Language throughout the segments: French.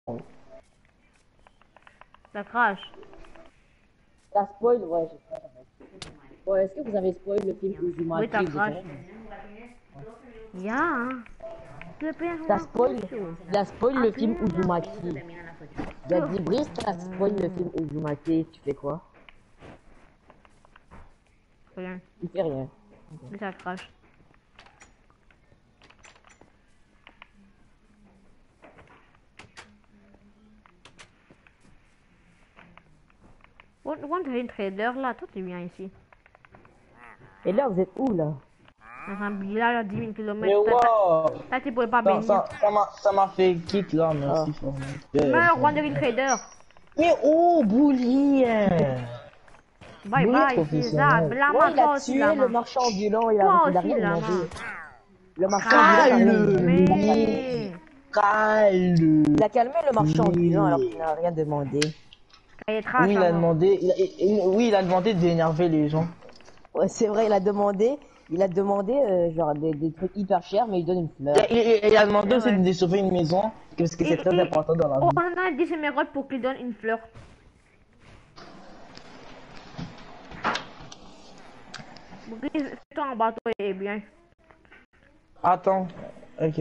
Ça crache. La spoil, ouais, j'ai pas. Bon, est-ce que vous avez spoil le film Uzumaki? Oui, ça crache. Ya, hein. T'as spoil le film Uzumaki. J'ai dit, Brice, t'as spoil le film Uzumaki, tu fais quoi? Rien. Il fait rien. Mais ça crache. Quand tu es une trader là, toi tu viens ici. Et là, vous êtes où, là? Dans un village à 10 000 Mais km. wow! Là tu pourrais pas bénir. Ça m'a fait kick là, merci. Meurs, Wandering Trader. Mais oh, Bouli! Bye Oui, bye, c'est professionnel. ça. Ouais, Blama, il toi a aussi tué là. le marchand ambulant, il Toi a aussi rien là. demandé. Le marchand ambulant, il a rien demandé. Mais. Calme. Il a calmé le marchand ambulant alors qu'il n'a rien demandé. Il est trash. Oui, il a demandé, oui, il a demandé d'énerver les gens. Ouais, c'est vrai, il a demandé genre des trucs hyper chers, mais il donne une fleur. Il a demandé C'est aussi vrai. de sauver une maison, parce que c'est très important dans la vie. On a 10 émeraudes pour qu'il donne une fleur. Brise, fais-toi en bateau et bien. Attends, ok.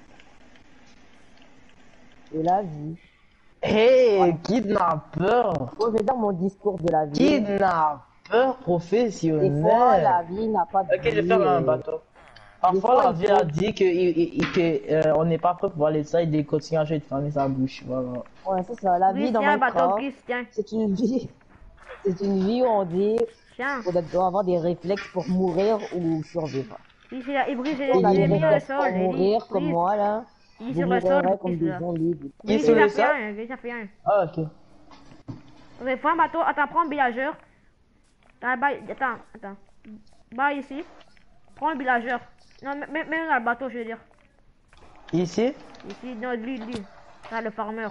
Et la vie. Hey, kidnappeur! Moi, je vais dire mon discours de la vie. Kidnappeur Des professionnel! fois, la vie n'a pas de Ok, je vais vie, faire un bateau. Parfois, fois, la il vie faut- a dit que on n'est pas prêt pour aller ça et de continuer à jouer de fermer sa bouche. Voilà. Ouais, c'est ça, la vie Brise, dans tiens, bateau, Minecraft, Brise, tiens. c'est une vie. C'est une vie où on dit Tiens. qu'on doit avoir des réflexes pour mourir ou survivre. Brise, il Brise, On a il des est mis au réflexes sol. pour mourir comme Brise, moi, là. il est Vous sur le sol, mourrez comme Brise, des là. gens libres. Il est Brise, sur ça le fait sol? rien, Brise, ça fait rien. Ah, ok. Ok, prends un bateau, attends, prends un villageur. Attends. Bah ici. Prends un villageur. Non, mets-le dans le bateau, je veux dire. Ici? Ici, non, lui. Là, le farmer.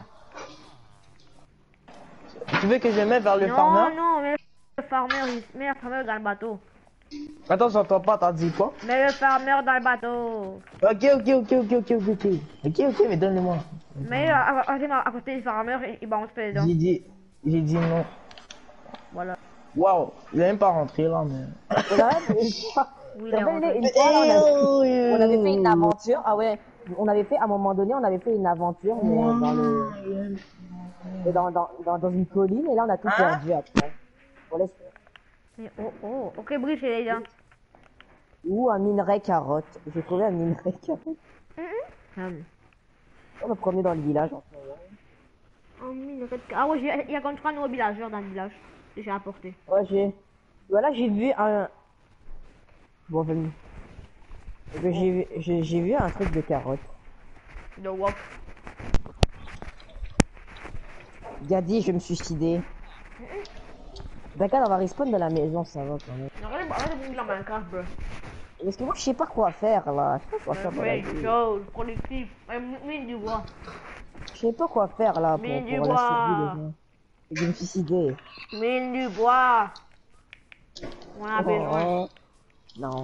Tu veux que je le mette vers le Non, farmer? non, mets le farmer, mets le farmer dans le bateau. Attends, j'entends pas, t'as dit quoi? Mets le farmer dans le bateau. Ok, mais donne-le-moi. Mais à côté du farmer, il balance pas dedans. J'ai dit non. Voilà. Waouh, il est même pas rentré là, mais. Oui, il T'as est rappelé rentré. une fois, là, on avait fait une aventure. Ah ouais, on avait fait, à un moment donné, on avait fait une aventure, mais dans une colline, et là, on a tout perdu après. On laisse... Ok, Brice, il est là. Ou un minerai carotte. J'ai trouvé un minerai carotte. On va promener dans le village en ce moment. Ah ouais, il y a comme 3 nouveaux villageurs dans le village. Que j'ai apporté. Ouais, voilà, j'ai vu un... Bon, venez. J'ai vu un truc de carotte. De wok. Gadi, je vais me suicider. D'accord, on va respawn dans la maison, ça va quand même. Arrête de la Minecraft, bro. Parce que moi, je sais pas quoi faire là. Je sais pas quoi faire dans la Ouais, vie. chose, productif. Mine du bois. Je sais pas quoi faire là pour la survie des gens. Je vais me suicider. Mine du bois. On a besoin. Non.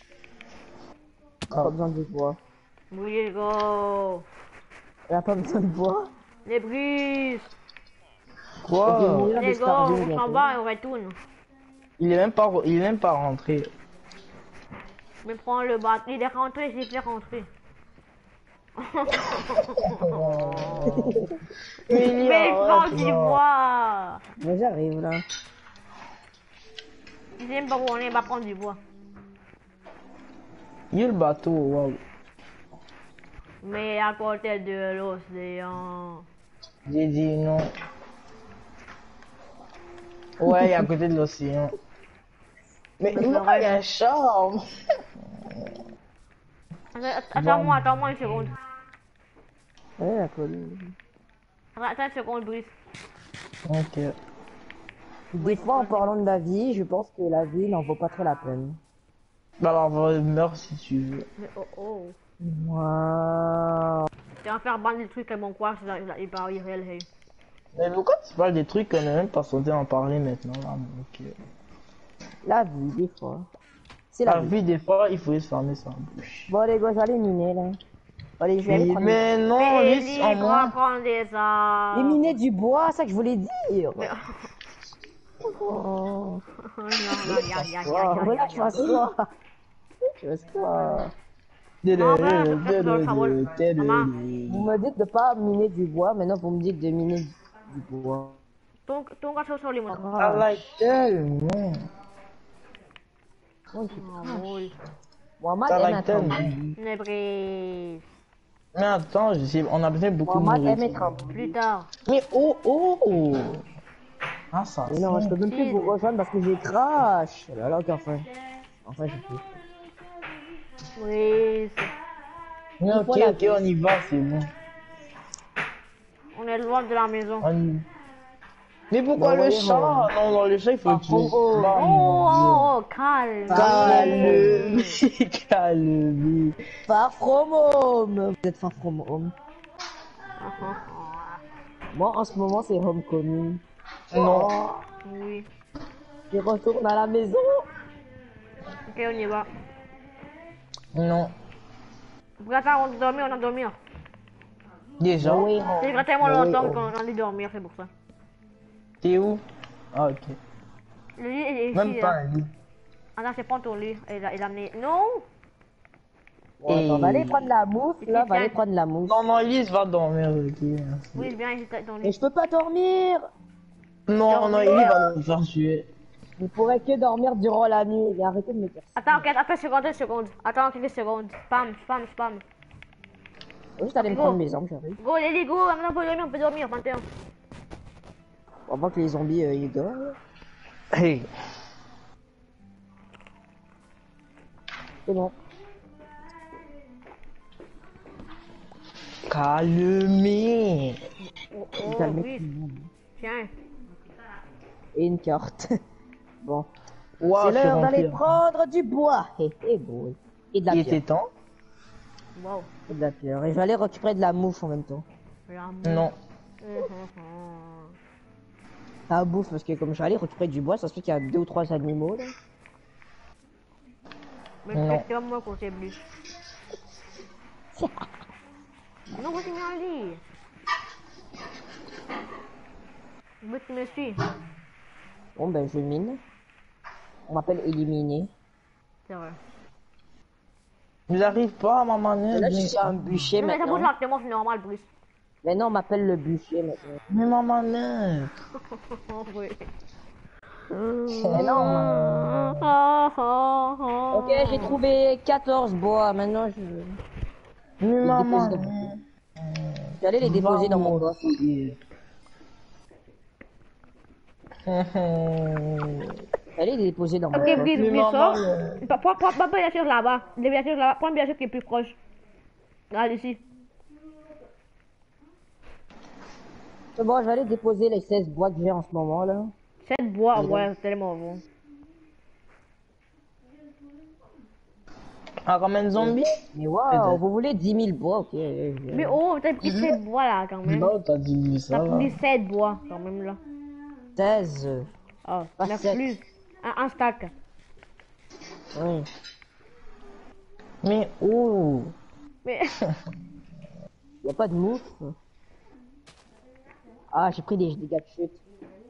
Pas besoin de bois. Oui, go. Elle a pas besoin de bois. Les brises. Quoi? Les gars, on s'en va et on retourne. Il est même pas rentré. Mais prends le bateau. Il est rentré, j'ai fait rentrer. Mais prends du bois. Mais j'arrive là. J'aime pas où on est, va prendre du bois. Il y a le bateau, waouh. Mais à côté de l'océan. J'ai dit non. Ouais, à côté de l'océan. Mais il y a un charme. Attends-moi une seconde. Ouais, la colline. Attends une seconde, Brice. Ok. Des fois, en parlant de la vie, je pense que la vie n'en vaut pas trop la peine. Bah alors, meurs si tu veux. Mais oh. Waouh. Tu vas faire bande des trucs à mon quoi, il va y aller. Mais pourquoi tu parles des trucs qu'on n'est même pas censé en parler maintenant là? Ok. La vie, des fois. C'est La vie, des fois, il faut se fermer sa bouche. Bon, les gars, j'allais miner là. Allez, je vais aller prendre... Mais non, Mais lui, en Ellie, on va moi. prendre des arbres. Les miner du bois, ça que je voulais dire. Mais- Oh. Non, non, Voilà, tu vois toi. Tu vois toi. Non, mais je fais dans le travail. Maman, Vous me dites de pas miner du bois, maintenant vous me dites de miner du bois. ton gâteau sur les mots. I like tellement. Oh, j'ai- Ah, oui. Mohamed Ça aime like être tellement. en- Nebris. Mais attends, on a besoin de beaucoup de Mohamed aime nourriture. être en- Plus tard. Mais oh. Ah, ça. Mais non, je peux même plus vous rejoindre parce que j'ai crash. Oh là là, enfin. Enfin, j'ai plus. Oui, Mais ok, on y va, c'est bon. on est loin de la maison. On y- Mais pourquoi Bah le ouais, chat? Non, le chat, il faut le tuer. oh, Bah, Oh, calme. Calme, calme. Far from home. Vous êtes far from home. Moi, en ce moment, c'est homecoming. Non. Oh, Oui. je retourne à la maison. Ok, on y va. Non. Attends, on dormir, on a dormir. Déjà? Oui, C'est vrai tellement oui, longtemps oh. qu'on a dit dormir, c'est pour ça. T'es où? Ah, ok. Le lit est ici. Même pas là. un lit. Attends, c'est pas ton lit. Il a amené. Non! Bon, attends, va aller prendre la mousse, là, va aller prendre la mousse. Non, Lise va dormir, ok. Merci. Oui, viens ici, ton Mais lit. je peux pas dormir. Non, Lise va nous faire tuer. Je ne pourrais que dormir durant la nuit. Et arrêtez de me dire ça. Attends, attends, une seconde. Attends, quelques secondes. Spam. Je vais juste aller me Go. prendre mes armes, j'arrive. Go, Lily, go. Maintenant, on peut dormir, 21. Avant que les zombies ils dorment. Hey. C'est bon. Calmez. Oh, Calmez oui. tout le monde. Tiens. Et une carte. Bon. Wow, C'est je suis l'heure d'aller rempli. prendre du bois. Et boy. Et de la Il pierre. était temps? Wow. Et de la pierre. Et je vais aller récupérer de la mouffe en même temps. Non. La bouffe, parce que comme je vais aller récupérer du bois, ça se fait qu'il y a 2 ou 3 animaux là. Mais Non. c'est moi qu'on sait plus. Non, vous mis un lit. Mais tu me suis. Bon ben je mine. On m'appelle éliminé. C'est vrai. J'arrive pas à ma manière. Là je suis un bûcher Mais ça bouge maintenant. lentement, c'est normal, plus. Maintenant on m'appelle le bûcher maintenant. Mais ma manière. Oh, oui. Mais non. Ok, j'ai trouvé 14 bois. Maintenant je Mais les ma dépose dans- manière. je vais aller les déposer dans mon coffre. Allez les déposer dans mon Ok, coffre. Brice, Mais Brice, maman, sors. Prends bien sûr là-bas. Les bien sûr là-bas. Prends bien sûr qui est plus proche. Regarde ici. C'est bon, je vais aller déposer les 16 bois que j'ai en ce moment là. 7 bois, ouais, c'est tellement bon. Ah, comme un zombie? Mais waouh, vous voulez 10 000 bois, ok. Mais oh, t'as pris 7 bois là quand même. Non, t'as dit ça. T'as là. pris 7 bois quand même là. 16. Oh, Pas neuf sept. plus. Un stack. Oui. Mais oh. Mais. Y a pas de mouffe. Ah, j'ai pris des dégâts de chute.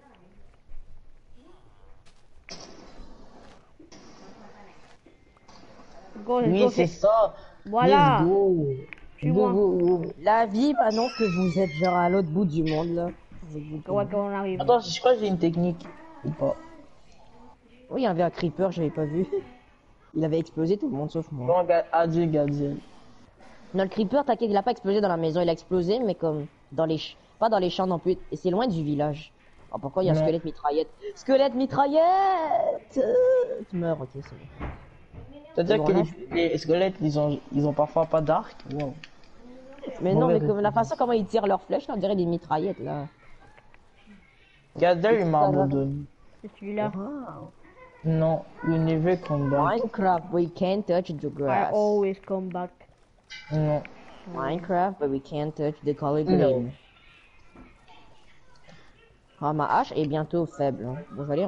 Go, Oui, go, c'est ça. Voilà. Let's go. Suis-moi. Go. La vie m'annonce que vous êtes genre à l'autre bout du monde là. Ouais, quand on arrive. Attends, je crois que j'ai une technique. Ou pas. Oui, il y avait un creeper, j'avais pas vu. Il avait explosé tout le monde sauf moi. Bon, adieu, Gadiel. Non, le creeper, t'inquiète, il a pas explosé dans la maison, il a explosé, mais comme dans les pas dans les champs non plus. Et c'est loin du village. Alors pourquoi il y a un Non. squelette mitraillette? Squelette mitraillette Tu meurs, ok, c'est bon. C'est-à-dire Bon, que là, les squelettes, ils ont parfois pas d'arc. Wow. Mais non, Mauvais mais comme la façon comment ils tirent leurs flèches, là, on dirait des mitraillettes là. Gadiel, il m'a abandonné. C'est celui-là. Non, you never come back. Minecraft, we can't touch the I grass. always come back. Non. Minecraft, but we can't touch the color No. green. Ah, ma hache est bientôt faible. Hein. Bon, je vais aller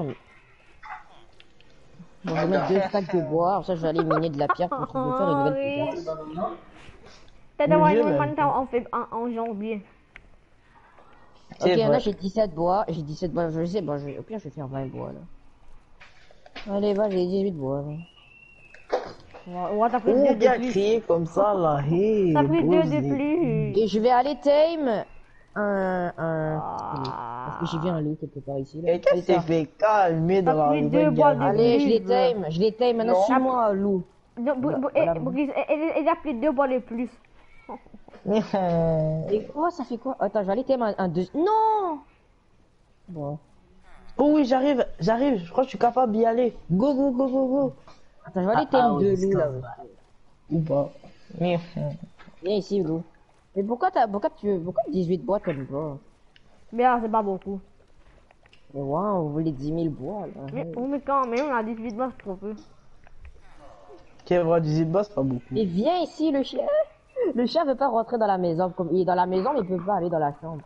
bon, je vais mettre 2 stacks de bois, alors ça je vais aller miner de la pierre pour faire une nouvelle pickaxe. T'as d'avoir Mieux une même. en janvier. Ok, C'est là vrai. j'ai 17 bois. J'ai 17 bois, je sais, bon, au pire je vais faire 20 bois là. Allez, va, j'ai 18 bois là. Ouais, t'as pris Oh, 2 de bien plus. crié comme ça, là. Hey, T'as pris 2 de posé. plus. Et je vais aller tame un... Allez, parce que j'ai vu Ah. un loup quelque part ici là. Et qu'est-ce Allez, que c'est tiens. fait calmer T'as dans la pris rue, 2 bois de Allez, plus. je les tame, maintenant Non. suis-moi loup. Voilà. Elle a pris 2 bois de plus. Et quoi, ça fait quoi? Attends, je vais aller tame un deux... Non! Bon. Oh oui, j'arrive. Je crois que je suis capable d'y aller. Go, go, go, go, go. Attends, je vais aller tame oui, deux c'est loups là. comme ça. Ou pas. Viens ici loup. Mais pourquoi 18 bois t'aimes pas? Bien, c'est pas beaucoup. Mais waouh, vous voulez 10 000 bois là. Mais quand même, on a 18 bois, c'est trop peu. Qui va du boss, pas beaucoup. Mais viens ici le chien. Le chien veut pas rentrer dans la maison. Comme il est dans la maison, mais il peut pas aller dans la chambre.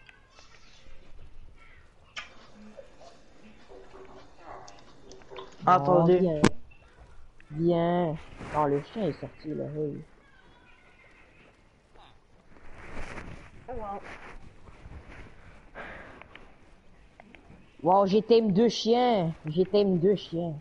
Attendez. Oh, viens. Viens. Non, le chien est sorti là. Hey. Wow, j'ai tame 2 chiens. J'ai tame 2 chiens.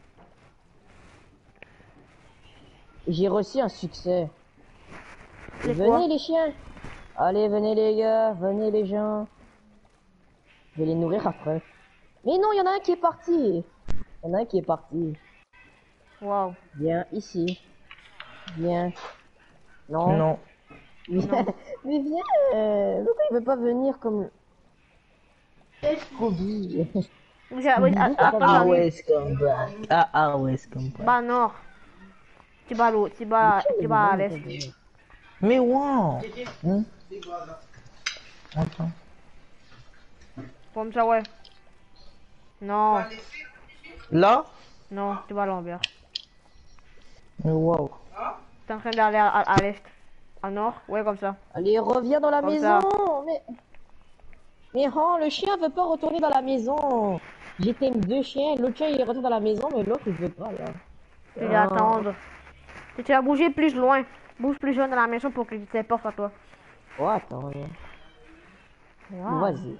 J'ai reçu un succès. C'est Venez quoi? les chiens. Allez, venez les gars. Venez les gens. Je vais les nourrir après. Mais non, il y en a un qui est parti. Il y en a un qui est parti. Waouh. Viens ici. Viens. Non. Non. Viens. Mais viens. Pourquoi il veut pas venir comme... Scooby. Attends, ouais, comme ça. Ouais, c'est comme ça. Bah, nord. Tu vas à l'eau, tu vas à l'est. Mais wow. Attends. Comme ça, ouais. Non, Là? non, tu vas à l'envers. Mais wow. T'es en train d'aller à l'est. À nord, ouais, comme ça. Allez, reviens dans la Comme maison. Mais oh, le chien veut pas retourner dans la maison. J'ai tame 2 chiens. L'autre chien il est rentré dans la maison, mais l'autre il veut pas là. Tu vas attendre. Et tu vas bouger plus loin. Bouge plus loin dans la maison pour qu'il te porte à toi. Oh, attends. Wow. Vas-y.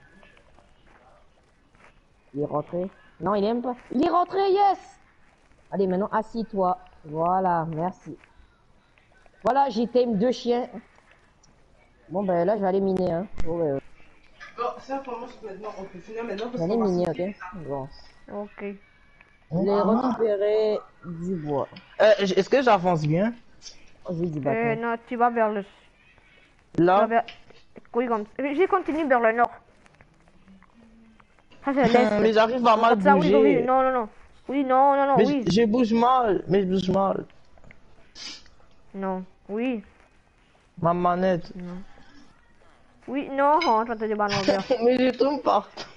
Il est rentré. Non, il aime pas. Il est rentré, yes. Allez, maintenant, assis-toi. Voilà, merci. Voilà, j'ai tame 2 chiens. Bon, ben là, je vais aller miner, hein. Bon, ben, Bon, ça, pour moi, maintenant, on peut finir maintenant je parce vais aller qu'on va miner, sortir. ok. Bon. Ok. Je vais récupérer du bois. Est-ce que j'avance bien? Oh, j'ai du bâton. Non, tu vas vers le... Là? Oui, comme... J'ai continué vers le nord. Ça, c'est l'est. Mais j'arrive à mal Comme ça, oui, bouger. oui, non, non, non. Oui, non, non, non, Mais oui. je bouge mal. Mais je bouge mal. Non, oui. Ma manette. Oui, non, toi, t'as des ballons verts. Mais je tombe partout.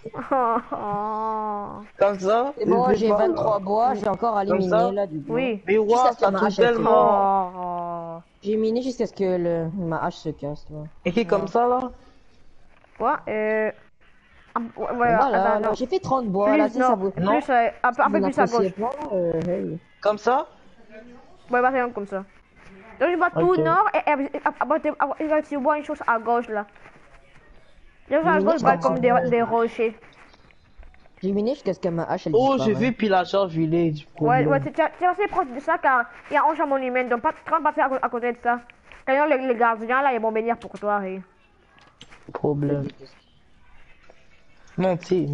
Comme ça? C'est bon, je j'ai fais pas. 23 bois, j'ai encore à Comme ça éliminer là du bois. Oui. Mais Juste wow, à ce que ça ma tombe hache, elle se- tellement. J'ai miné jusqu'à ce que ma hache se casse. Là. Et qui est comme ça là? Quoi ouais, Voilà, attends, là, non. j'ai fait 30 bois Plus, là, si non, ça vous... Non. plus, un peu vous plus à gauche. n'appréciez pas, hey. Comme ça? Ouais, bah, c'est comme ça. Donc, il va tout Ok. nord et il va tu vois une chose à gauche là. Les choses à Oui, gauche, ça va comme des rochers. J'ai miné jusqu'à ce que ma hache elle Oh, j'ai disparaisse. vu Pillager Village. Ouais, problème. ouais, tu es assez proche de ça car il y a un champ monument, donc pas, quand pas faire à côté de ça. Quand les gardiens là, ils vont venir pour toi. Et... Problème. Non, tu sais.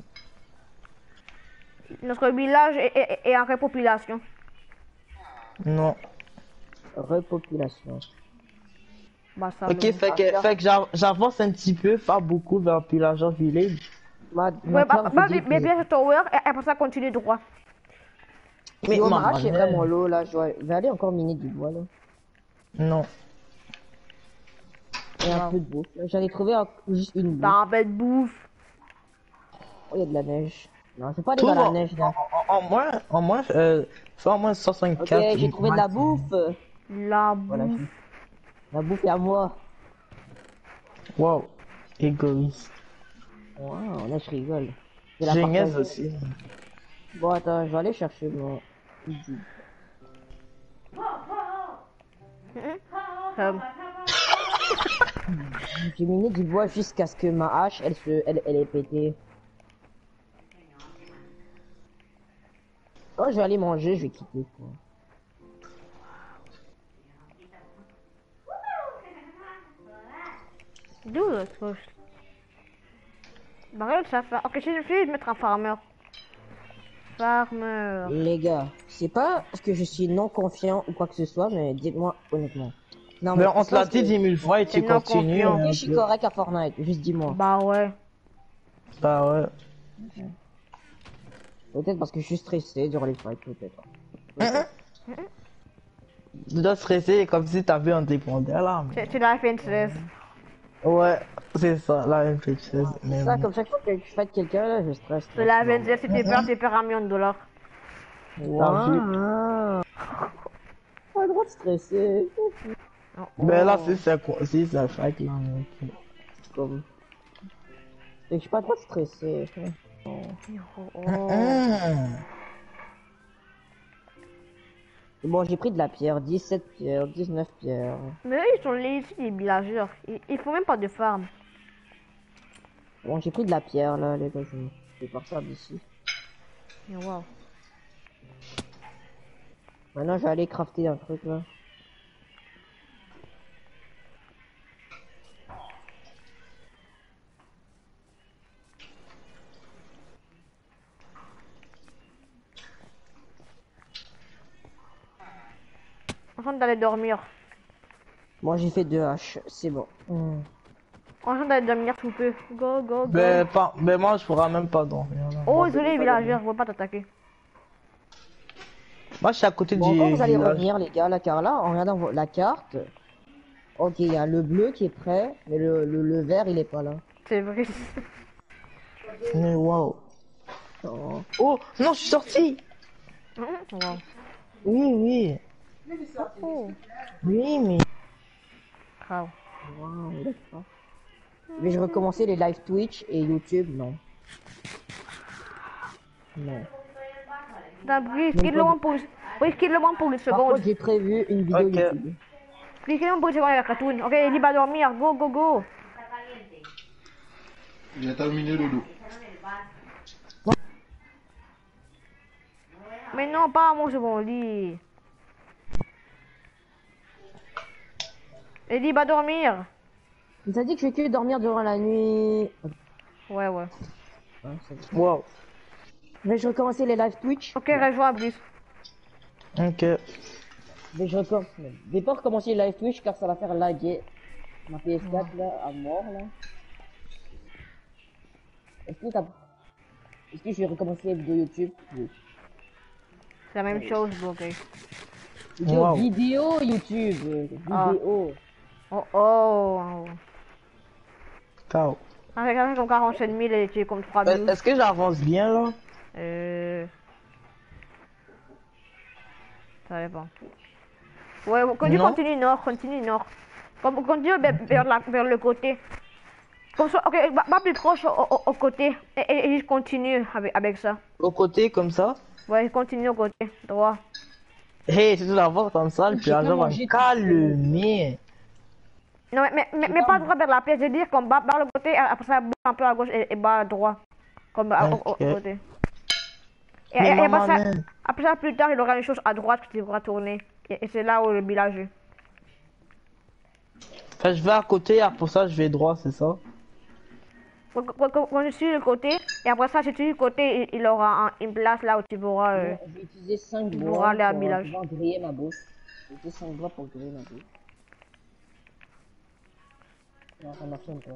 Notre village est en repopulation. Non. Repopulation. Bah, ça Ok, va. fait que j'avance un petit peu, pas beaucoup vers Pillager Village. Ouais, Maintenant, bah, vous dites mais que- bien tower et après ça continue droit. Mais Yo, ma ma hache est manette. vraiment low là, je vais aller encore miner du bois là. Non. Et un peu de bouffe. J'en ai trouvé juste une bouffe. T'as un peu de bouffe. Oh, il y a de la neige. Non, je vais pas aller dans la Tout neige là. en moins, fais au moins 64. Ok, j'ai trouvé de la bouffe. La Voilà, bouffe. la bouffe est à moi. Wow. Égoïste. Wow, là je rigole. Je vais la Génial partager. aussi. Bon, attends, je vais aller chercher mon... Comme. J'ai miné du bois jusqu'à ce que ma hache, elle est pétée. Quand je vais aller manger, je vais quitter, quoi. D'où le truc? Bah regarde ça fait. Ok, si je fais, je vais mettre un farmer. Farmer. Les gars, c'est pas parce que je suis non confiant ou quoi que ce soit, mais dites-moi honnêtement. Non, Mais mais on te l'a dit 10 000 fois et tu C'est non continues. confiant. hein, je suis correct à Fortnite, juste dis-moi. Bah ouais. Bah ouais. Peut-être parce que je suis stressé durant les fights, peut-être. Tu dois stresser comme si t'avais un dépendant là. mais- C'est la FNCS. Ouais, c'est ça, la même chose. Mais Ça, bon. comme chaque fois que je fight quelqu'un, là, je stresse. C'est la FNCS, si tu perds, tu perds $1 million. Wow. Pas le droit de stresser. Ben là, si c'est fight là. ok. Comme... Et je suis pas le droit de stresser. Bon, j'ai pris de la pierre, 17 pierres, 19 pierres. Mais eux, ils sont lazy, les villageurs. Ils font même pas de farm. Bon, j'ai pris de la pierre là, les gars, je vais partir d'ici. Wow. Maintenant, je vais aller crafter un truc là. En train d'aller dormir. Bon, j'ai fait 2 haches, c'est bon. En train d'aller dormir tout peu. Go, go, go. Ben moi, je pourrais même pas dormir. Là. Oh, désolé, les villageurs, je veux pas t'attaquer. Moi, je suis à côté Bon, du quand vous allez village. revenir, les gars, là, car là, en regardant la carte, ok, il y a le bleu qui est prêt, mais le vert, il est pas là. C'est vrai. Mais wow. Oh. Oh, non, je suis sorti. Wow. Oui, oui. Oh. Oui, mais. Wow. Wow, d'accord. Mais je recommencer les live Twitch et YouTube, non. Non. T'as pris, quitte le monde pour... Oui, quitte le monde pour une Par contre, seconde. j'ai prévu une vidéo Ok. YouTube. Quitte le monde pour une seconde avec la cartoon. Ok, il va dormir. Go, go, go. Il a terminé le dos. Mais non, pas moi, c'est mon lit. Eddie va dormir. Il t'a dit que je vais que dormir durant la nuit. Ouais, ouais. Ouais, c'est bon. Wow. Mais je recommencer les live Twitch. Ok, rejoins plus. Ok. Mais je recommence. Je vais pas recommencer les live Twitch car ça va faire laguer ma PS4 là à mort là. Est-ce que je vais recommencer les vidéos YouTube? Oui. C'est la même chose, bon, ok. Wow. Vidéo YouTube. Ah. Vidéo. Oh, oh. Ciao. Avec comme 47 000 et tu es comme 3 000. Est-ce que j'avance bien là? Ça dépend. Ouais, continue, Non. continue nord, continue nord. Continue vers le côté. Comme ça, ok, va plus proche au côté. Et je continue avec ça. Au côté comme ça? Ouais, continue au côté, droit. Hey, c'est tout d'abord comme ça, le pillageeur va me calmer. Non, mais pas droit vers la pièce, je veux dire comme bas le côté, après ça, bouge un peu à gauche et bas à droite. Comme au Ok. côté. Et Mais après maman, ça, man. après ça, plus tard, il aura une chose à droite que tu devras tourner. Et c'est là où le village est. Enfin, je vais à côté, pour ça je vais droit, c'est ça? Quand je suis le côté, et après ça, si tu es du côté, il aura une place là où tu pourras. Bon, je vais utiliser 5 tu bois pourras aller à pour village. pouvoir griller ma bouche. Je vais utiliser 5 bois pour griller ma bouche. Non, ça marche pas.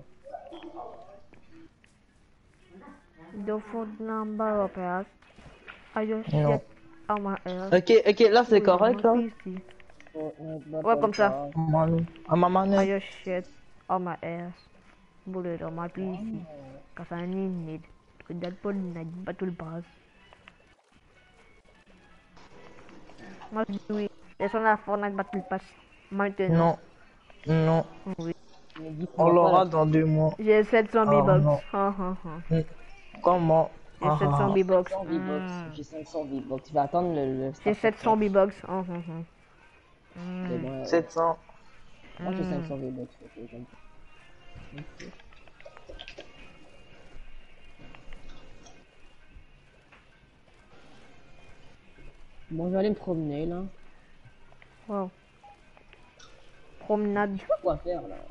The phone number of us. I just Non. get on my ass. Ok, là c'est correct là? Ouais, comme ça. À ma I manette. just shit on my ass. Bullet on my PC. Cause I need it. That phone na battle pass. Must do it. There's on a Fortnite battle pass. Maintenant. Non. Non. Oui. On l'aura dans 2 mois. J'ai 700 Oh, V-Bucks. non. Comment? J'ai 700 V-Bucks. 500 V-Bucks. J'ai 500 V-Bucks. Tu vas attendre le J'ai 700 V-Bucks. C'est bon, 700. Moi j'ai 500 V-Bucks. Ok, j'aime ça. Ok. Bon, je vais aller me promener là. Wow. Promenade. Je sais pas quoi faire là.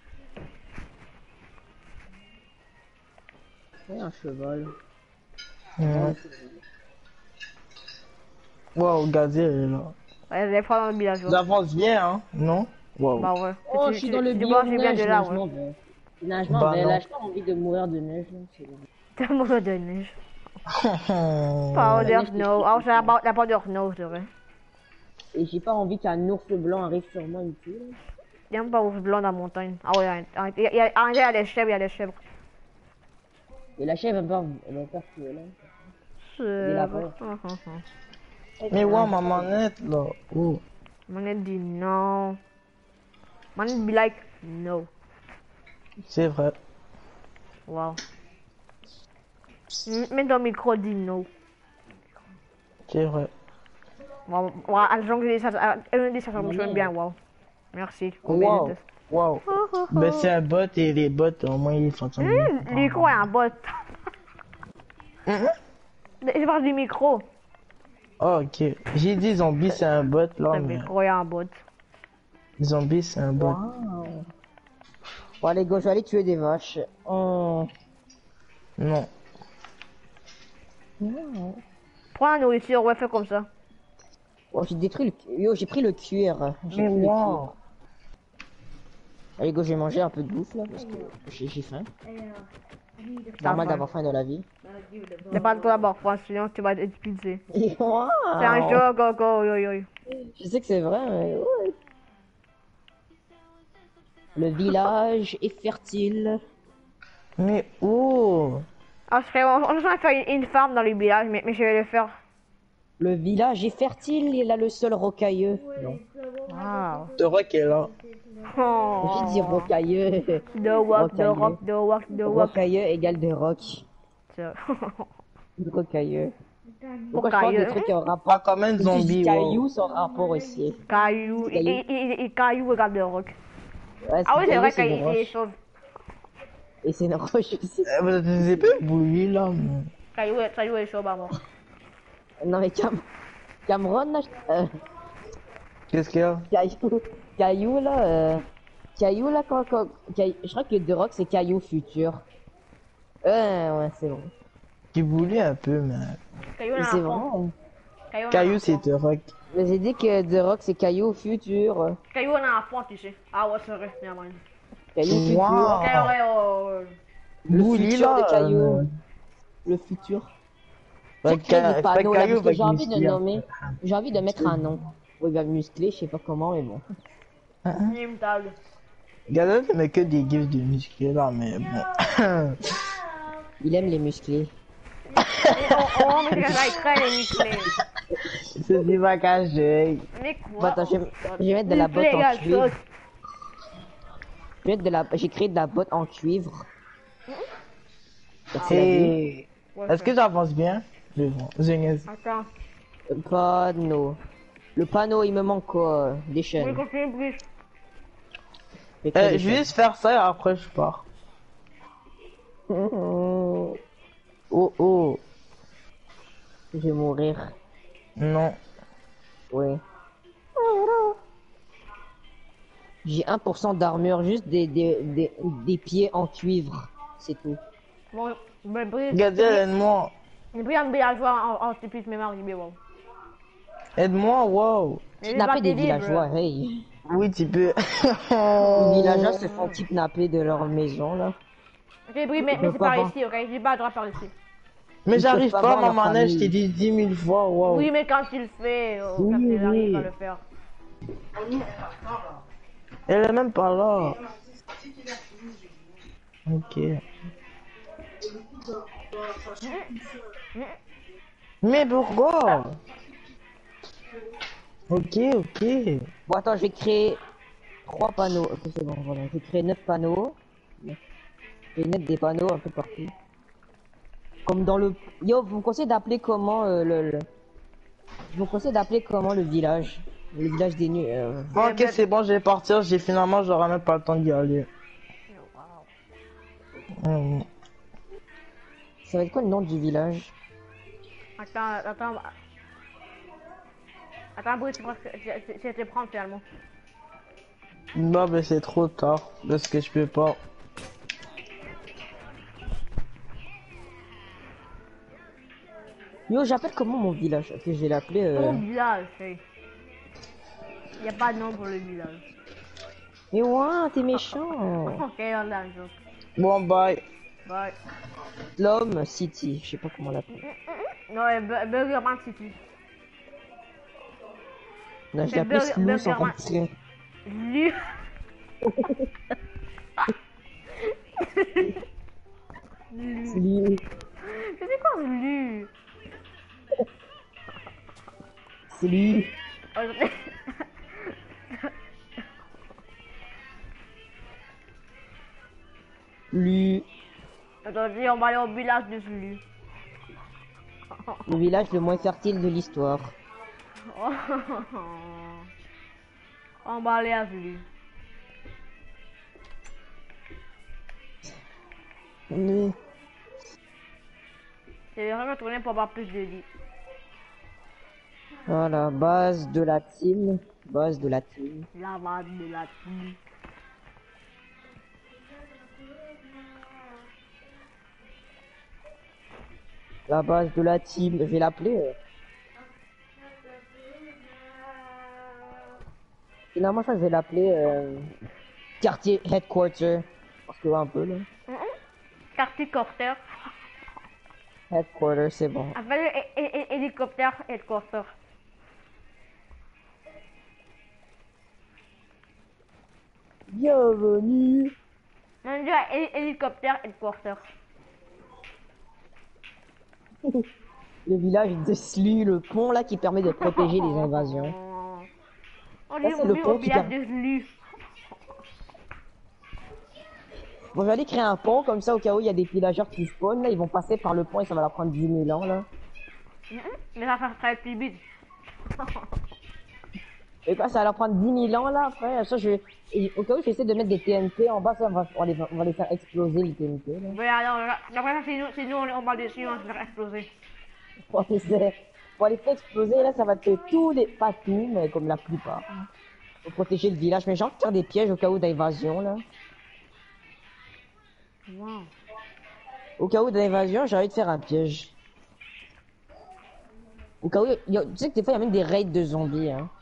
Ouais, un cheval. Ouais. Wow, Gazier est là. Ouais, des fois dans le village. Ouais. J'avance bien, hein? Non? Wow. Bah ouais. Oh, Tu- je suis tu- dans le tu vois, biome je viens de neige, là, là, je ouais. m'en vais. Là, je m'en Bah vais, non. là, j'ai pas envie de mourir de neige, là. C'est bon. Tellement de neige. Oh. Powder neige, snow. c'est Oh, c'est la powder snow, c'est vrai. Et j'ai pas envie qu'un ours blanc arrive sur moi et me tue, là. Il y a même pas ours blanc dans la montagne. Ah ouais, il y a des chèvres, il y a des chèvres. Et la chèvre, elle va pas tuer, là. C'est... lapins. Mais wow, ma manette, là. Oh. Manette dit non. Manette be like no. C'est vrai. Wow. Mais ton micro dit no. C'est vrai. Wow, wow, elle dit ça fonctionne bien, wow. Merci. Wow. Wow. Mais c'est un bot et les bots, au moins, ils sont bien. Le micro est un bot. Je parle du micro. Oh, ok. J'ai dit zombie, c'est un bot, là, Le mais micro est un bot. zombie, c'est un bot. Wow. Bon, allez, go, je vais aller tuer des vaches. Oh. Non. Prends la nourriture, ouais, fais comme ça. Oh, j'ai détruit le... Yo, j'ai pris le cuir. J'ai Mais pris le cuir. wow. Allez, go, je vais manger un peu de bouffe, là, parce que j'ai faim. Normal d'avoir faim dans la vie. C'est pas de toi d'abord, France, sinon tu vas être expulsé. Wow. C'est un jeu, go, go, yo, yo. Je sais que c'est vrai, mais ouais. Le village est fertile. Mais oh. Ah, on va faire une farm dans le village, mais je vais le faire. Le village est fertile, il a le sol rocailleux. Non. Wow. The Rock est là. Oh. J'ai dit rocailleux. The rock, the rock, the rock, the rock. Rocailleux égale de rock. C'est- Rocailleux. Pourquoi je parle Rocailleux. de trucs en rapport? Pas comme un zombie, wow. Cailloux sont rapport aussi. Caillou, et caillou regarde the rock. Ouais, Ah oui, c'est vrai c'est une qu'il est roche. chauve. Et c'est une roche aussi. Vous êtes des épées bouillies, là. Mais... Caillou est chauve à mort. Non mais Cameron là, Qu'est-ce qu'il y a? Caillou là, je crois que The Rock c'est Caillou futur. Ouais, c'est bon. Qui bouillit un peu, mais... Caillou Mais est c'est un enfant. vrai. Caillou, c'est The Rock. Mais j'ai dit que The Rock c'est Caillou futur. Caillou est un enfant, tu sais. Ah ouais, c'est vrai, bien mind. Caillou futur. Wow. Caillou est Le Bouilli, futur là. de Caillou. Le futur. Fait J'ai créé des panneaux là, parce que va j'ai envie de muscler. nommer. J'ai envie de mettre un nom. Oui, bah musclé, je sais pas comment, mais bon. inimitable. Regarde, tu mets que des gifs de musclés, là, mais bon. Il aime les musclés. Oh, mais c'est ça, il craint les musclés. C'est du bagage de... Mais Bon, quoi? attends, je vais mettre de la botte en cuivre. J'ai créé de la botte en cuivre. Merci, la vie. Hey. Est-ce que j'avance bien? Je niaise. Attends, Panneau. Le panneau, il me manque quoi? Des oui, chaînes. continue plus. J'ai créé des Je vais juste faire ça et après je pars. chaînes. Oh oh. Je vais mourir. Non. Oui. J'ai 1% d'armure, juste des pieds en cuivre. C'est tout. Bon, ben, Brice, Regardez, aide-moi. Brice, un villageois en stupide mémoire, il est bon. Aide-moi, wow. Kidnapper des villageois, hey. Oui, tu peux. Les villageois se font kidnapper de leur maison, là. Ok, Brice, mais c'est par ici, ok? J'ai pas le droit par ici. Mais Ils j'arrive peuvent pas, avoir ma leur manette, je famille. t'ai dit 10 000 fois, wow. Oui, mais quand tu le fais, Oui, quand tu oui. arrives à le faire. Elle est même pas là. Ok. Mais pourquoi? Ok, ok. Bon, attends, je vais créer 3 panneaux. Ok, c'est bon, voilà. J'ai créé 9 panneaux. Je vais mettre des panneaux un peu partout. Comme dans le... Yo, vous me conseillez d'appeler comment Je vous conseille d'appeler comment le village? Le village des nuits. Bon, ok, c'est bon, je vais partir. J'ai finalement, j'aurai même pas le temps d'y aller. Ça va être quoi le nom du village? Attends. Attends, Brice, je vais te prendre finalement. Non, mais c'est trop tard. Parce que je peux pas. Yo, j'appelle comment mon village? Ok, je vais l'appeler. Mon village, il n'y a pas de nom pour le village. Mais ouais, t'es méchant. Ok, on l'a un jour. Bon, bye. Bye. Slum City, je sais pas comment l'appeler. Non, Burgerman City. Non, je C'est l'ai appelé Burger- Slum sans Burgerman. compter. Lu. Slu. C'est quoi Lu? Slu. Lu. Attendez, on va aller au village de Lu. Le village le moins fertile de l'histoire. On va aller à Lu. Oui. C'est vraiment tourné pour avoir plus de lits. Voilà, base de la team. Base de la team. La base de la team. La base de la team. Je vais l'appeler. Finalement, ça, je vais l'appeler quartier headquarter. Parce que un peu là. Quartier Corter. Headquarter, c'est bon. Appelle hélicoptère headquarter. Bienvenue. Non, déjà hélicoptère headquarter. Le village de Slu, le pont là qui permet de protéger les invasions. On Ça, est c'est le au pont qui village permet- de Lu. Bon, je vais aller créer un pont comme ça au cas où il y a des villageurs qui spawnent là, ils vont passer par le pont et ça va leur prendre 10 000 ans là. Mais ça va être plus vite. Et quoi, ça va leur prendre 10 000 ans là après. Ça, et au cas où j'essaie de mettre des TNT en bas, ça, on va les faire exploser les TNT là. Ouais, alors, d'après ça, c'est nous, on va dessus, on va se faire exploser. Pour les faire exploser là, ça va tuer tous les, pas tout, mais comme la plupart. Pour protéger le village, mais genre faire des pièges au cas où d'invasion là. Wow. Au cas où d'invasion, j'ai envie de faire un piège. Au cas où, tu sais que des fois il y a même des raids de zombies hein.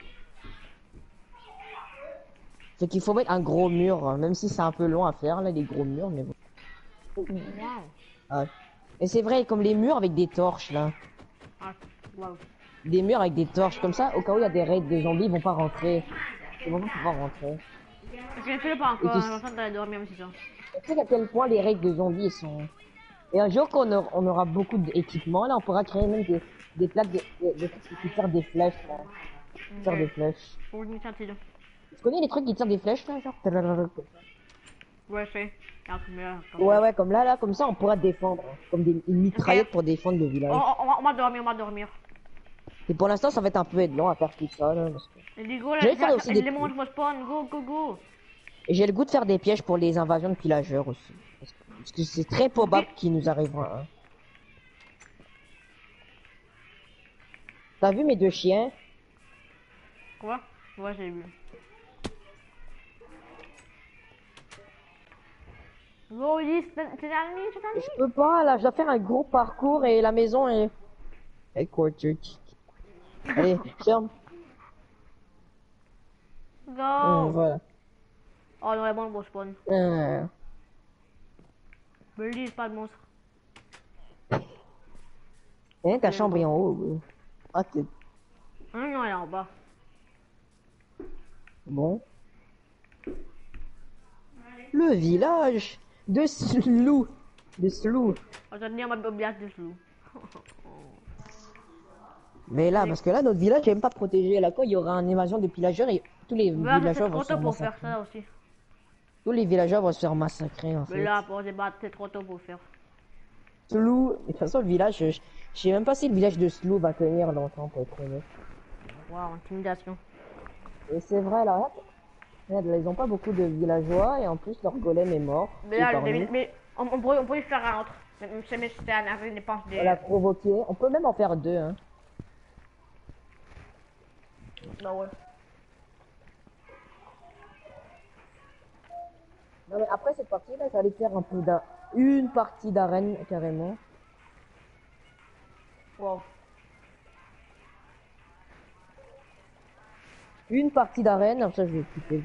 Fait qu'il faut mettre un gros mur, hein, même si c'est un peu long à faire là, les gros murs, mais bon. Wow. Ah. Et c'est vrai, comme les murs avec des torches là. Ah, wow. Des murs avec des torches, comme ça, au cas où il y a des raids de zombies, ils vont pas rentrer. Ils vont pas pouvoir rentrer. Je ne fais pas encore, Et je suis en train d'aller dormir, mais c'est ça. Tu sais à quel point les raids de zombies ils sont... Et un jour qu'on on aura beaucoup d'équipements, là, on pourra créer même des plaques qui tirent des flèches, là. Qui tirent des flèches. Pour une initiative. Tu connais les trucs qui tirent des flèches, là, genre? Ouais, c'est. Ouais, comme là, comme ça, on pourra défendre. Hein. Comme une mitraillette pour défendre le village. On va dormir, on va dormir. Et pour l'instant, ça va être un peu long à faire tout ça, là. Parce que... Et du coup, là, Je vais faire aussi des- les monstres me spawn, go. Et j'ai le goût de faire des pièges pour les invasions de pillageurs aussi. Parce que c'est très probable qu'il nous arrivera. Hein. T'as vu mes deux chiens? Quoi? Ouais, j'ai vu. Go, Ulysse, c'est la nuit, c'est la nuit. Je peux pas, là, je dois faire un gros parcours et la maison est... Headquarter. Allez, ferme. Go. Voilà. Oh, non, vraiment, le bon spawn. Hein, Mais Ulysse, pas de monstre. ta chambre est en haut. Ah, t'es Non, elle est en bas. bon. Le village de Slou. De Slou. Attendez, on va au village de Slou. Mais là, parce que là, notre village est même pas protégé. Là, quand il y aura une invasion de pillageurs et tous les Mais là, c'est villageois trop vont se tôt faire pour faire massacrer. ça aussi. Tous les villageois vont se faire massacrer, en Mais fait. là, pour se battre, c'est trop tôt pour faire. Slou, de toute façon, le village, je sais même pas si le village de Slou va tenir longtemps, pour être honnête. Waouh, intimidation. Et c'est vrai, là, regarde, ils ont pas beaucoup de villageois, et en plus, leur golem est mort. Mais là, mais on pourrait faire un autre. Même si c'était une dépense On l'a provoqué. On peut même en faire deux, hein. Bah ouais. Non, mais après cette partie-là, j'allais faire un peu une partie d'arène, carrément. Wow. Une partie d'arène, comme ça je vais quitter.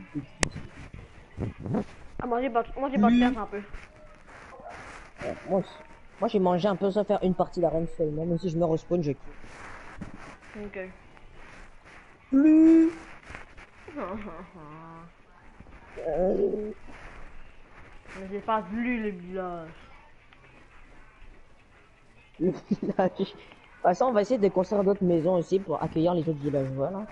Ah, moi j'ai battu un peu. Moi j'ai mangé un peu sans faire une partie d'arène seulement, même si je me respawn, je quitte. Ok. Plus. Mais j'ai pas vu le village. Le village. De toute façon, on va essayer de construire d'autres maisons aussi pour accueillir les autres villageois là.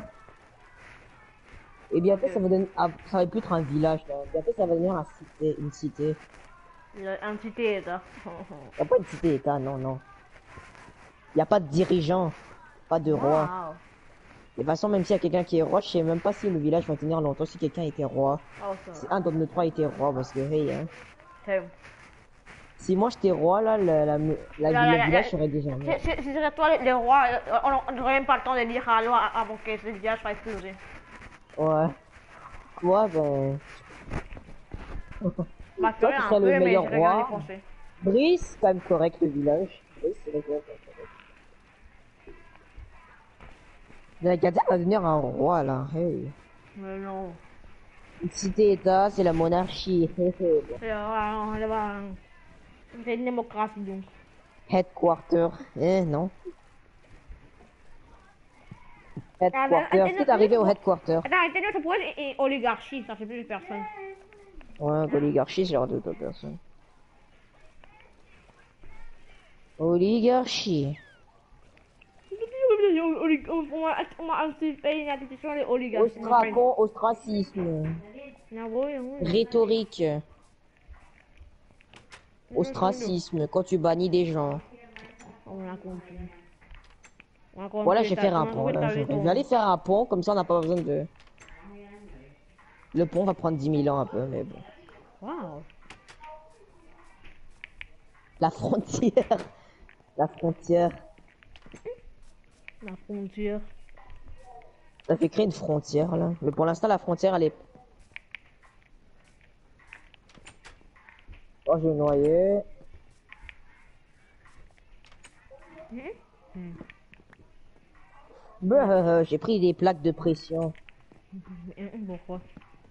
Et bientôt ça va donner, ça va plus être un village là. Bientôt ça va devenir une cité. Un cité état. Y a pas de cité état, non non. Y a pas de dirigeant, pas de roi. Wow. De toute façon, même s'il y a quelqu'un qui est roi, je sais même pas si le village va tenir longtemps si quelqu'un était roi. Oh, ça Si va. un de nos trois était roi, parce que hey, hein. C'est Si moi j'étais roi là, le village serait déjà mort. Si c'est toi les rois, on n'aurait même pas le temps de dire allô avant que ce village soit explosé. Ouais. Toi, ben. Bah, Toi, tu serais le meilleur mais roi. les Français. Brice, quand même correct le village. Brice, c'est quand même correct. La Gata va devenir un roi là. Hey. Mais non. Une cité-état, c'est la monarchie. Hey, hey. C'est une démocratie donc. Headquarter. Non. Headquarter. Qui est arrivé au headquarter? Attends, ça pourrait être oligarchie, ça fait plus de personnes. Ouais, oligarchie, c'est genre d'autres personnes. Oligarchie. On m'a fait une institution de oligarchie. Ostracisme. Non. Rhétorique. Ostracisme, quand tu bannis des gens. On a compris. Voilà, je vais faire un pont là. Je vais aller faire un pont, comme ça on n'a pas besoin de. Le pont va prendre 10 000 ans un peu, mais bon. Wow. La frontière. La frontière. La frontière. Ça fait créer une frontière là. Mais pour l'instant, la frontière elle est. Oh, je vais noyer. J'ai pris des plaques de pression. Pourquoi?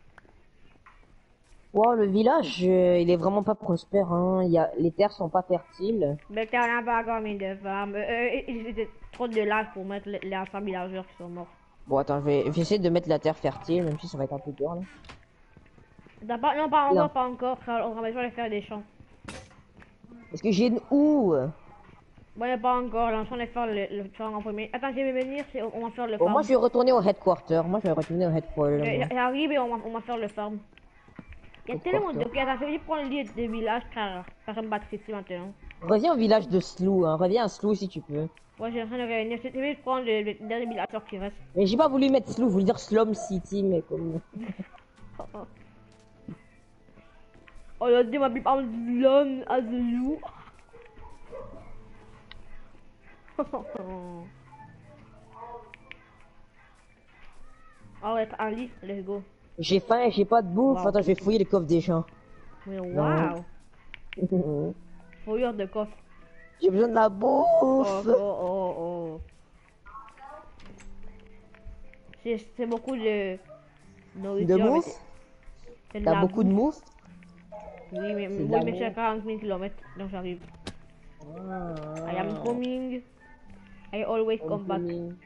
Wow, le village, il est vraiment pas prospère, hein. Les terres sont pas fertiles. Mais t'en as pas encore mis de femmes. Ils étaient trop de lacs pour mettre les enfants villageurs qui sont morts. Bon, attends, je vais essayer de mettre la terre fertile, même si ça va être un peu dur, là. Non, pas encore. On va besoin de faire des champs. Est-ce que j'ai une houe? Bon, pas encore. Là, on va faire le champ en premier. Attends, je vais venir, on va faire le Bon, farm. moi, je vais retourner au headquarter. Moi. J'arrive et on va faire le farm. Il y a tellement de... Ok, attends, je vais prendre le lit de village car ça me battre ici maintenant. Reviens au village de Slou, hein. Reviens à Slou si tu peux. Ouais, j'ai en train de revenir. Je vais prendre le dernier village qui reste. Mais j'ai pas voulu mettre Slou, je voulais dire Slum City, mais comme... Oh, il a dit ma plupart de l'homme à Zelou. Oh, ouais, Ali, let's go. J'ai faim et j'ai pas de bouffe. Wow. Attends, je vais fouiller les coffres des gens. Mais waouh. Fouilleur de coffre. J'ai besoin de la bouffe. Oh. C'est beaucoup de nourriture. De bouffe? T'as beaucoup de bouffe? Oui, mais je suis à 40 000 km, donc j'arrive. I am coming. I always come back.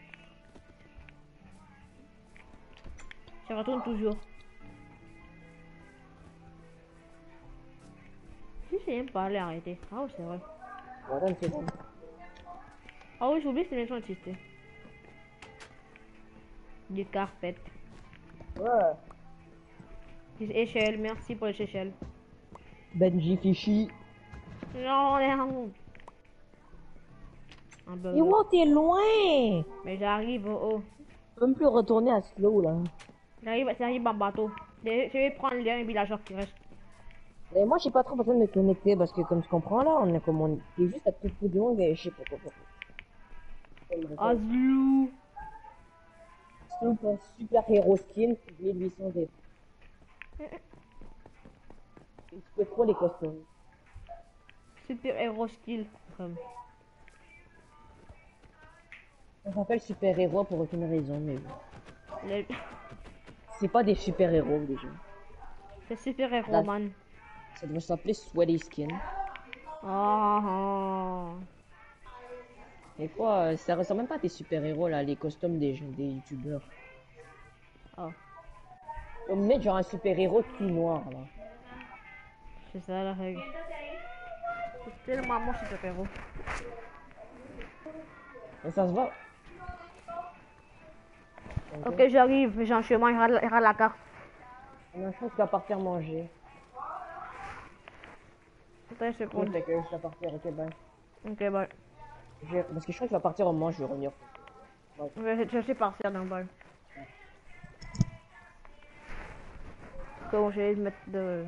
Je retourne toujours. Si c'est même pas allé arrêter. Ah oui, c'est vrai. Ah oui, j'ai oublié que ces maisons existaient. Du carpet. Ouais. Des échelles, merci pour les échelles. Benji Fishy. Non, un peu. Et wow, t'es loin! Mais j'arrive, oh. Je peux même plus retourner à Slow là. J'arrive en bateau. Je vais prendre les villageurs qui restent. Et moi, j'ai pas trop besoin de me connecter parce que, comme tu comprends, là, on est comme on est juste à tout bout de monde et je sais pas quoi. Azlou. Super héros skin, 1800 D. Tu peux trop les costumes. Super héros skill. On s'appelle super héros pour aucune raison, mais Les... c'est pas des super héros déjà. C'est super héros, Là. man. Ça devrait s'appeler sweaty skin. Ah, Des fois, ça ressemble même pas à des super héros là, les costumes des youtubeurs. ah. On met genre un super héros tout noir là. C'est ça la règle. C'est tellement mon super héros. Mais ça se voit. Ok, j'arrive, j'ai un chemin, il rate la carte. On a je pense qu'il va partir manger. Attends une Cool, seconde. fait que je vais partir, ok bye. Ok, bye. Parce que je crois qu'il va partir au moment où je vais revenir. Je sais partir d'un bal. Donc, je vais mettre de...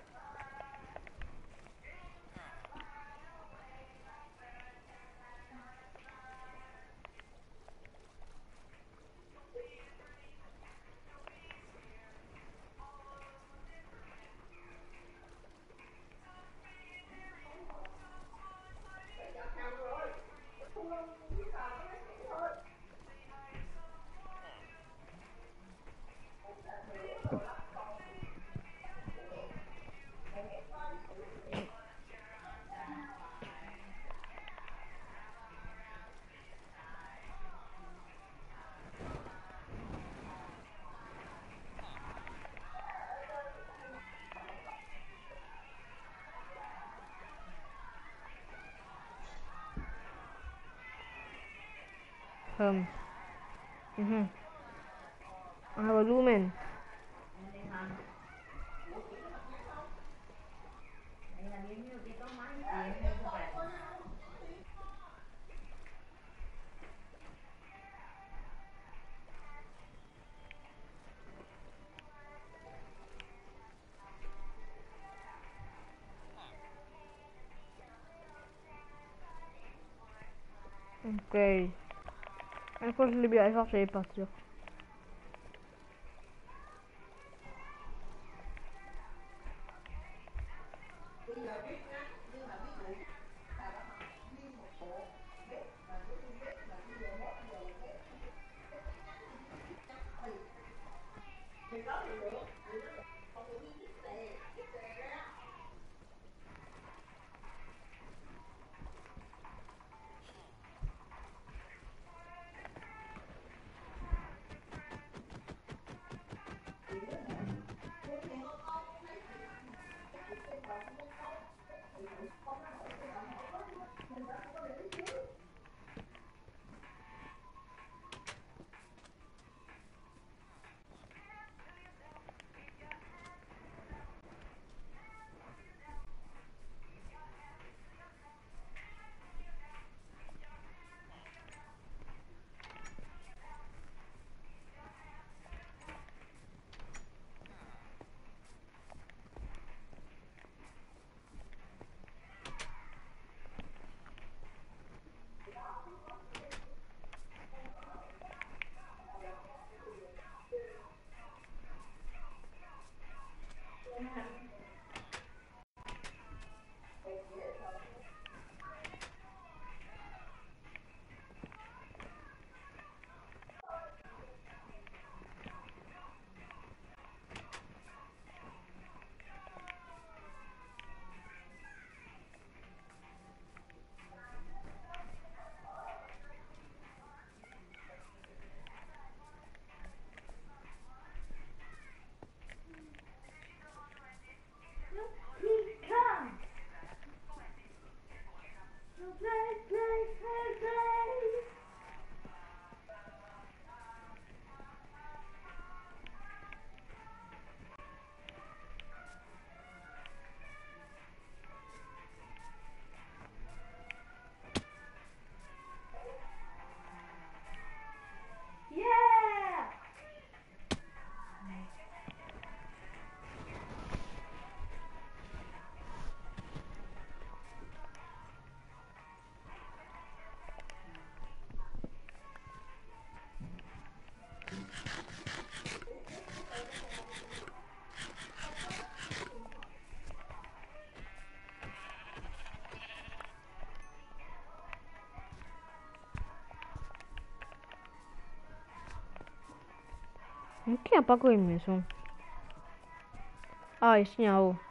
I have a lumen. Ok. Une fois que je l'ai bien fort, je vais partir. Qui n'a pas encore une maison? Ah, ici en haut.